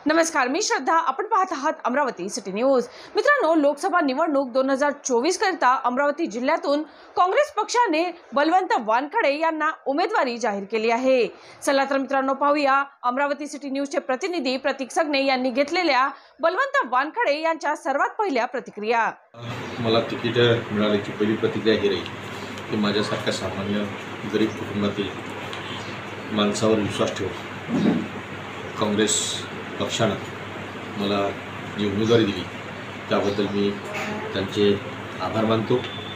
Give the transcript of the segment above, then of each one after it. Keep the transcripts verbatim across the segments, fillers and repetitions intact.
नमस्कार, मी श्रद्धा. आपण पाहत आहात अमरावती सिटी न्यूज. मित्रांनो, लोकसभा निवडणूक दोन हजार चोवीस करता अमरावती जिल्ह्यातून काँग्रेस पक्षाने बलवंत वानखडे यांना उमेदवारी जाहीर केली आहे. चला तर मित्रांनो, पाहूया अमरावती सिटी न्यूजचे प्रतिनिधी प्रतीक सगणे यांनी घेतलेल्या बलवंत वानखडे यांच्या सर्वात पहिल्या प्रतिक्रिया. मला तिकीट मिळाल्याची पहिली प्रतिक्रिया ही राहील की माझ्यासारख्या सामान्य गरीब कुटुंबातील माणसावर विश्वास ठेवून काँग्रेस पक्षानं मला जी उमेदवारी दिली त्याबद्दल मी त्यांचे आभार मानतो.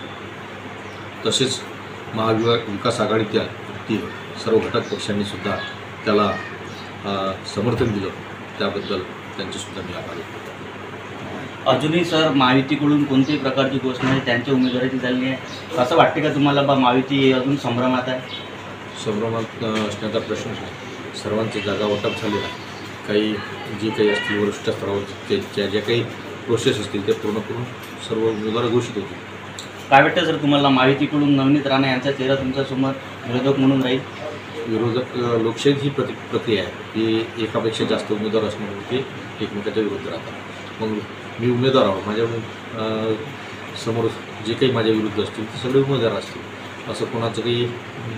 तसेच महाविकास आघाडीतील सर्व घटक पक्षांनी सुद्धा त्याला समर्थन दिलं, त्याबद्दल त्यांचेसुद्धा मी आभार मानतो. अजूनही सर महायुतीकडून कोणत्याही प्रकारची घोषणा आहे त्यांच्या उमेदवारीची झाली आहे, असं वाटते का तुम्हाला बा महायुती अजून संभ्रमात आहे? संभ्रमात असण्याचा प्रश्न नाही. सर्वांचे जागा वाटप झालेला आहे. काही जे काही असतील वरिष्ठ स्तरावर ज्या ज्या काही प्रोसेस असतील ते पूर्ण करून सर्व उमेदवार घोषित होतील. काय वाटतं सर तुम्हाला महायुतीकडून नवनीत राणा यांचा चेहरा तुमच्यासमोर विरोधक म्हणून राहील? विरोधक लोकशाहीत ही प्रति प्रक्रिया आहे की एकापेक्षा जास्त उमेदवार असण्यामुळे ते एकमेकाच्या विरुद्ध राहतात. मग मी उमेदवार आहोत, माझ्या समोर जे काही माझ्या विरुद्ध असतील ते सगळे उमेदवार असतील. असं कोणाचं काही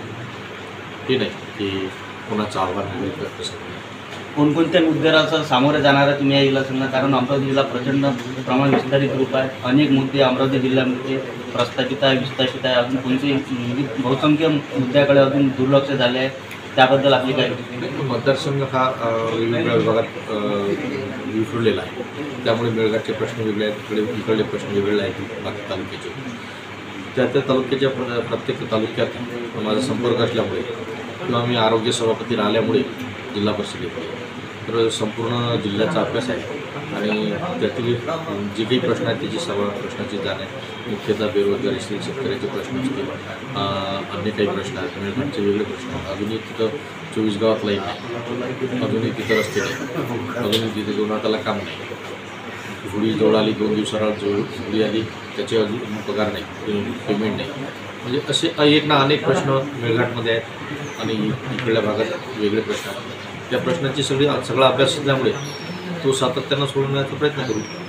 हे नाही की कोणाचं आव्हान मिळेल कसं. कोणकोणत्या मुद्द्याला सामोरे जाणार आहे तुम्ही या इलेक्शनला? कारण अमरावती जिल्हा प्रचंड प्रमाण विस्तारित रूप आहे. अनेक मुद्दे अमरावती जिल्ह्यामध्ये प्रस्थापित आहे, विस्थापित आहे. अजून कोणते बहुसंख्य मुद्द्याकडे अजून दुर्लक्ष झाले आहे, त्याबद्दल आपली काय? मतदारसंघ हा वेगवेगळ्या विभागात विखुरलेला आहे, त्यामुळे मेळघाटचे प्रश्न वेगळे आहेत, इकडे इकडले प्रश्न वेगळे आहेत बाकी तालुक्याचे. त्या त्या तालुक्याच्या प्रत्येक तालुक्यात माझा संपर्क असल्यामुळे किंवा मी आरोग्य सभापती राहिल्यामुळे जिल्हा परिषदेकडे तर संपूर्ण जिल्ह्याचा अभ्यास आहे आणि त्यातील जे काही प्रश्न आहेत त्याची सर्व प्रश्नाची जाण आहे. मुख्यतः बेरोजगारी असतील, शेतकऱ्याचे प्रश्न असतील, अन्य काही प्रश्न आहेत, मेळघाटचे वेगळे प्रश्न आहेत. अजूनही तिथं चोवीस गावात लाईन नाही, अजूनही तिथं रस्ते नाही, अजूनही तिथे दोन हाताला काम नाही. झुडी जोड आली, दोन दिवसाला जो झुडी आली त्याचे अजून पगार नाही, पेमेंट नाही. म्हणजे असे एक ना अनेक प्रश्न मेळघाटमध्ये आहेत आणि इकडल्या भागात वेगळे प्रश्न आहेत. त्या प्रश्नाची सगळी सगळा अभ्यास असल्यामुळे तो सातत्यानं सोडवण्याचा प्रयत्न करू.